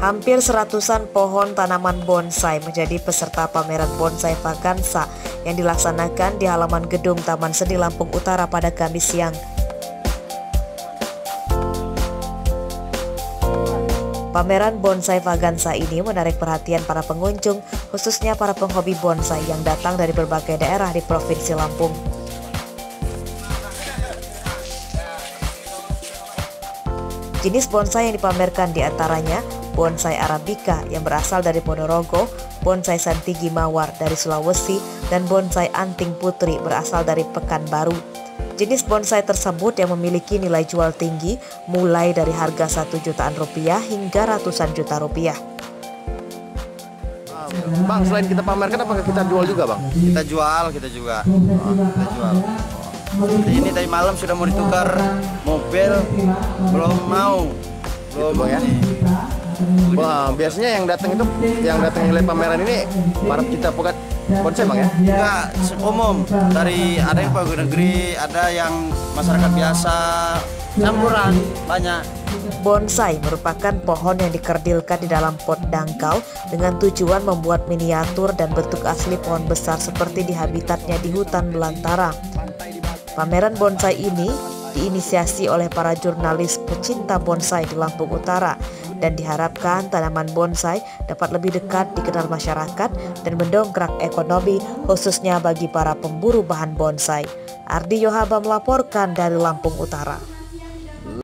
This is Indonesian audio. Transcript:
Hampir seratusan pohon tanaman bonsai menjadi peserta pameran Bonsai Vaganza yang dilaksanakan di halaman gedung Taman Seni Lampung Utara pada Kamis siang. Pameran Bonsai Vaganza ini menarik perhatian para pengunjung, khususnya para penghobi bonsai yang datang dari berbagai daerah di Provinsi Lampung. Jenis bonsai yang dipamerkan diantaranya bonsai Arabica yang berasal dari Ponorogo, bonsai Santigi Mawar dari Sulawesi, dan bonsai Anting Putri berasal dari Pekanbaru. Jenis bonsai tersebut yang memiliki nilai jual tinggi mulai dari harga 1 jutaan rupiah hingga ratusan juta rupiah. Bang, selain kita pamerkan, apakah kita jual juga, Bang? Kita jual juga. Kita jual. Ini tadi malam sudah mau ditukar mobil, belum mau. Belum ya. Wah, biasanya yang datang nilai pameran ini para kita bukan bonsai, Bang ya? Enggak, umum. Dari ada yang pegawai negeri, ada yang masyarakat biasa, campuran banyak. Bonsai merupakan pohon yang dikerdilkan di dalam pot dangkal dengan tujuan membuat miniatur dan bentuk asli pohon besar seperti di habitatnya di hutan belantara. Pameran bonsai ini diinisiasi oleh para jurnalis pecinta bonsai di Lampung Utara dan diharapkan tanaman bonsai dapat lebih dekat dikenal masyarakat dan mendongkrak ekonomi khususnya bagi para pemburu bahan bonsai. Ardi Yohaba melaporkan dari Lampung Utara.